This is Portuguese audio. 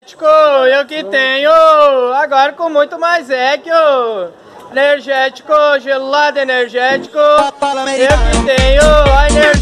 Eu que tenho, agora com muito mais energético, gelado energético, eu que tenho,